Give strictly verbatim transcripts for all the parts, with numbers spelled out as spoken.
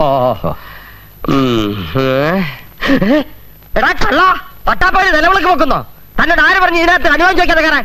ഓഹോ. എടാ കള്ള പട്ടാപ്പള്ളി നിലവിളക്ക് വെക്കുന്നോ? തന്നോട് ആര് പറഞ്ഞു ഇതിനകത്ത് അനുഭവം ചോദിക്കാതെ കയറാൻ?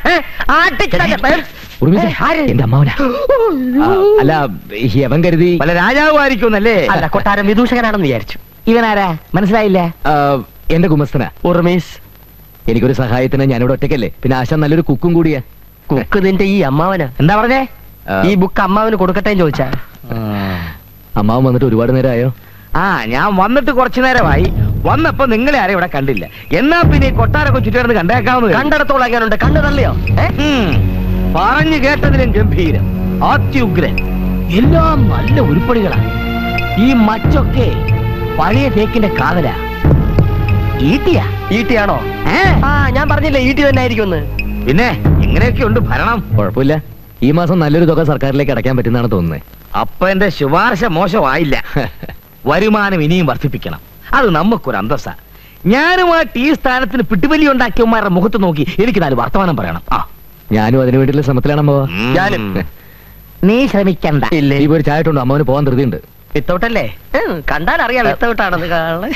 എന്റെ അമ്മാവനാ. അല്ല യവൻ കരുതി വല്ല രാജാവുമായിരിക്കുന്നല്ലേ? അല്ല, കൊട്ടാരം വിദൂഷകനാണെന്ന് വിചാരിച്ചു. ഇവനാരാ മനസ്സിലായില്ല? എന്റെ ഗുമസ്തനാ ഉർമീസ്. എനിക്കൊരു സഹായത്തിന് ഞാനിവിടെ ഒറ്റയ്ക്കല്ലേ, പിന്നെ ആശാൻ നല്ലൊരു കുക്കും കൂടിയാ. കുക്ക് നിന്റെ ഈ അമ്മാവന് എന്താ പറഞ്ഞേ? ഈ ബുക്ക് അമ്മാവന് കൊടുക്കട്ടെ ചോദിച്ചാ? അമ്മാവൻ വന്നിട്ട് ഒരുപാട് നേരമായോ? ആ, ഞാൻ വന്നിട്ട് കുറച്ചു നേരമായി. വന്നപ്പോ നിങ്ങളെ ആരും ഇവിടെ കണ്ടില്ല. എന്നാ പിന്നെ കൊട്ടാരൊക്കെ ചുറ്റുകിടന്ന് കണ്ടേക്കാവുന്നത്. കണ്ടിടത്തോളം എങ്ങനെയുണ്ട്? കണ്ടു തള്ളിയോ? പറഞ്ഞു കേട്ടതിലും ഗംഭീരം, അത്യുഗ്രൻ, എല്ലാം നല്ല ഉരുപ്പടികളാണ്. ഈ മച്ചൊക്കെ പഴയ തേക്കിന്റെ കാതല. ഈട്ടിയാ? ഈട്ടിയാണോ? ആ, ഞാൻ പറഞ്ഞില്ലേ ഈട്ടി തന്നെ ആയിരിക്കും. പിന്നെ ഇങ്ങനെയൊക്കെ ഉണ്ട് ഭരണം. കുഴപ്പമില്ല, ഈ മാസം നല്ലൊരു തുക സർക്കാരിലേക്ക് അടയ്ക്കാൻ പറ്റുന്നതാണ് തോന്നുന്നത്. അപ്പൊ എന്റെ ശുപാർശ മോശമായില്ല. വരുമാനം ഇനിയും വർദ്ധിപ്പിക്കണം, അത് നമുക്കൊരു അന്തസ്സാ. ഞാനുമായിട്ട് ഈ സ്ഥാനത്തിന് പിട്ടുവലി ഉണ്ടാക്കിയവന്മാരുടെ മുഖത്ത് നോക്കി എനിക്ക് നാല് വർത്തമാനം പറയണം. ആ, ഞാനും അതിനു വേണ്ടിയുള്ള ശ്രമത്തിലാണമ്മോ. ഞാനും. നീ ശ്രമിക്കണ്ട. ഇല്ലേ, ഈ ഒരു ചായട്ടുണ്ട്. അമ്മാവന് പോകാൻ ധൃതിയുണ്ട്. വിത്തൗട്ടല്ലേ? കണ്ടാൽ അറിയാം വിത്തൗട്ടാണെന്ന്. കാണാൻ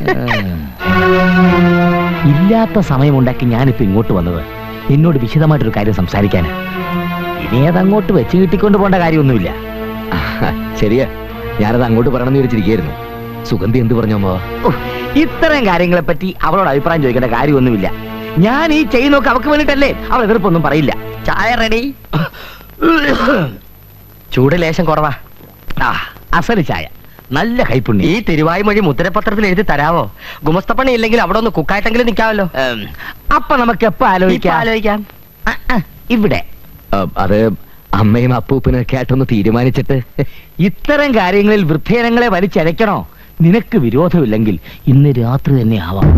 ഇല്ലാത്ത സമയമുണ്ടാക്കി ഞാനിപ്പോ ഇങ്ങോട്ട് വന്നത് എന്നോട് വിശദമായിട്ടൊരു കാര്യം സംസാരിക്കാനാ. ഇനി അതങ്ങോട്ട് വെച്ച് കിട്ടിക്കൊണ്ട് പോകേണ്ട കാര്യമൊന്നുമില്ല. ശരിയാ, ഞാനത് അങ്ങോട്ട് പറയണമെന്ന് വിചാരിച്ചിരിക്കുകയായിരുന്നു. സുഗന്ധി എന്ത് പറഞ്ഞമ്മോ? ഇത്തരം കാര്യങ്ങളെ പറ്റി അവളോട് അഭിപ്രായം ചോദിക്കേണ്ട കാര്യമൊന്നുമില്ല. ഞാൻ ഈ ചെയ്യുന്നൊക്കെ അവക്ക് വേണ്ടിട്ടല്ലേ. അവൾ എതിർപ്പൊന്നും പറയില്ല. ചായ റെഡി. ചൂട് ലേശം കുറവാ. ആ, അസല് ചായ, നല്ല കൈപ്പുണ്യം. ഈ തിരുവായ്മൊഴി മുദ്രപത്രത്തിൽ എഴുതി തരാവോ? ഗുമസ്തപ്പണി ഇല്ലെങ്കിൽ അവിടെ ഒന്ന് കുക്കായിട്ടെങ്കിലും നിൽക്കാമല്ലോ. അപ്പൊ നമുക്ക് എപ്പോ ആലോചിക്കാം? ആലോചിക്കാം ഇവിടെ. അത് അമ്മയും അപ്പൂപ്പനൊക്കെ ആയിട്ടൊന്ന് തീരുമാനിച്ചിട്ട്. ഇത്തരം കാര്യങ്ങളിൽ വൃദ്ധജനങ്ങളെ വലിച്ചഴയ്ക്കണോ? നിനക്ക് വിരോധമില്ലെങ്കിൽ ഇന്ന് രാത്രി തന്നെ ആവാം.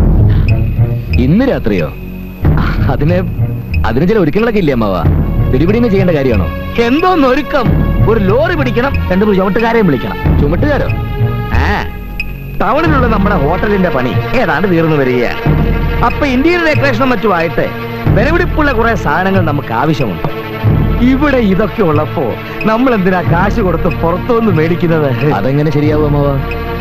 ഇന്ന് രാത്രിയോ? അതിന് അതിന് ചില ഒരുക്കങ്ങളൊക്കെ ഇല്ലേ അമ്മാവാ? പിടിപിടിങ്ങ് ചെയ്യേണ്ട കാര്യമാണോ? എന്തോന്നൊരുക്കം? ഒരു ലോറി പിടിക്കണം, രണ്ടു മൂന്ന് ചുമട്ടുകാരെയും വിളിക്കണം. ചുമട്ടുകാരോ? ആ, ടൗണിലുള്ള നമ്മുടെ ഹോട്ടലിന്റെ പണി ഏതാണ്ട് തീർന്നു വരികയാണ്. അപ്പൊ ഇന്ത്യൻ ഡെക്കറേഷനും മറ്റുമായിട്ട് വിലപിടിപ്പുള്ള കുറെ സാധനങ്ങൾ നമുക്ക് ആവശ്യമുണ്ട്. ഇവിടെ ഇതൊക്കെ ഉള്ളപ്പോ നമ്മൾ എന്തിനാ കാശ് കൊടുത്ത് പുറത്തുനിന്ന് മേടിക്കുന്നത്? അതെങ്ങനെ ശരിയാവും അമ്മാവാ?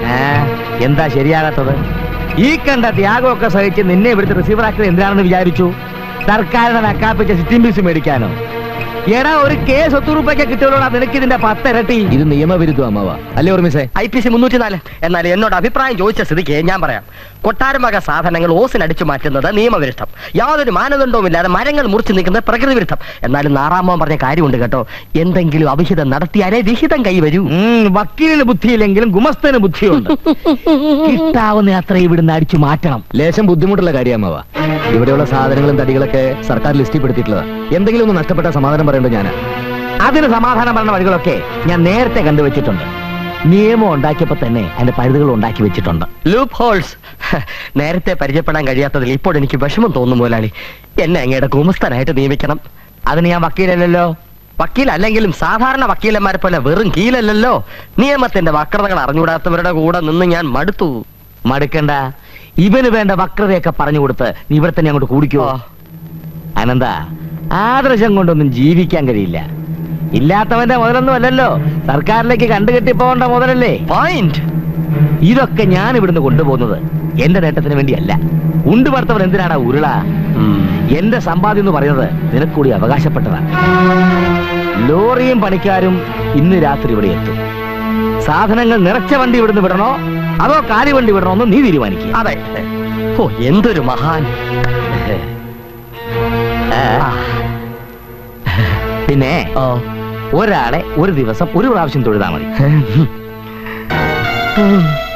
എന്താ ശരിയാകാത്തത്? ഈ കണ്ട ത്യാഗമൊക്കെ സഹിച്ച് നിന്നെ ഇവിടുത്തെ റിസീവറാക്കുന്നത് എന്തിനാണെന്ന് വിചാരിച്ചു? സർക്കാരിനെ നക്കാപ്പിച്ച സിറ്റിംഗ് ഫീസ് മേടിക്കാനോ? എടാ, ഒരു കേസ് ഒത്തു രൂപയ്ക്ക് കിട്ടുള്ളൂ. നിനക്ക് ഇതിന്റെ പത്തിരട്ടി. ഇത് നിയമവിരുദ്ധ അമ്മാവാ അല്ലേ ഓർമ്മിസേ? ഐ പി സി മുന്നൂറ്റി നാല്. എന്നാൽ എന്നോട് അഭിപ്രായം ചോദിച്ച സ്ഥിതിക്ക് ഞാൻ പറയാം. കൊട്ടാരം വക സാധനങ്ങൾ ഓസിനടിച്ചു മാറ്റുന്നത് നിയമവിരുദ്ധം. യാതൊരു മാനദണ്ഡവുമില്ലാതെ മരങ്ങൾ മുറിച്ചു നിൽക്കുന്നത് പ്രകൃതി വിരുദ്ധം. എന്നാലും നാറാമോൻ പറഞ്ഞ കാര്യമുണ്ട് കേട്ടോ, എന്തെങ്കിലും അവിഹിതം നടത്തിയാലേ വിഹിതം കൈവരൂ. വക്കീലിന് ബുദ്ധിയില്ലെങ്കിലും ഗുമസ്തന് ബുദ്ധിയുണ്ട്. കിട്ടാവുന്ന അത്ര ഇവിടുന്ന് അടിച്ചു മാറ്റണം. ലേശം ബുദ്ധിമുട്ടുള്ള കാര്യമാവാ. ഇവിടെയുള്ള സാധനങ്ങളും തടികളൊക്കെ സർക്കാർ ലിസ്റ്റിൽ പെടുത്തിയിട്ടുള്ളതാ. എന്തെങ്കിലും ഒന്ന് നഷ്ടപ്പെട്ട സമാധാനം പറയണ്ടോ? ഞാൻ അതിന് സമാധാനം പറഞ്ഞ വഴികളൊക്കെ ഞാൻ നേരത്തെ കണ്ടുവച്ചിട്ടുണ്ട്. നിയമം ഉണ്ടാക്കിയപ്പോ തന്നെ അതിന്റെ പഴുതുകൾ ഉണ്ടാക്കി വെച്ചിട്ടുണ്ട്. Loopholes. നേരത്തെ പരിചയപ്പെടാൻ കഴിയാത്തതിൽ ഇപ്പോൾ എനിക്ക് വിഷമം തോന്നുന്നു മുതലാളി. എന്നെ അങ്ങയുടെ ഗുമസ്തനായിട്ട് നിയമിക്കണം. അതിന് ഞാൻ വക്കീലല്ലല്ലോ. വക്കീലല്ലെങ്കിലും സാധാരണ വക്കീലന്മാരെ പോലെ വെറും കീലല്ലല്ലോ. നിയമത്തിന്റെ വക്രതകൾ അറിഞ്ഞുകൂടാത്തവരുടെ കൂടെ നിന്ന് ഞാൻ മടുത്തു. മടുക്കണ്ട, ഇവന് വേണ്ട വക്രതയൊക്കെ പറഞ്ഞു കൊടുത്ത് നീ ഇവിടെ തന്നെ അങ്ങോട്ട് കൂടിക്കോ. അനന്ത, ആദർശം കൊണ്ടൊന്നും ജീവിക്കാൻ കഴിയില്ല. ഇല്ലാത്തവന്റെ മുതലൊന്നും അല്ലല്ലോ, സർക്കാരിലേക്ക് കണ്ടുകെട്ടി പോകേണ്ട മുതലല്ലേ. പോയിന്റ്. ഇതൊക്കെ ഞാൻ ഇവിടുന്ന് കൊണ്ടുപോകുന്നത് എന്റെ നേട്ടത്തിന് വേണ്ടിയല്ല. ഉണ്ടു പറത്തവൻ എന്തിനാണ് ഉരുള? എന്റെ സമ്പാദ്യം എന്ന് പറയുന്നത് നിനക്കൂടി അവകാശപ്പെട്ടതാണ്. ലോറിയും പണിക്കാരും ഇന്ന് രാത്രി ഇവിടെ എത്തും. സാധനങ്ങൾ നിറച്ച വണ്ടി ഇവിടുന്ന് വിടണോ അതോ കാലി വണ്ടി വിടണോ എന്ന് നീ തീരുമാനിക്കുക. അതെ. ഓ, എന്തൊരു മഹാൻ. പിന്നെ ഒരാളെ ഒരു ദിവസം ഒരു പ്രാവശ്യം തൊഴുതാ മതി.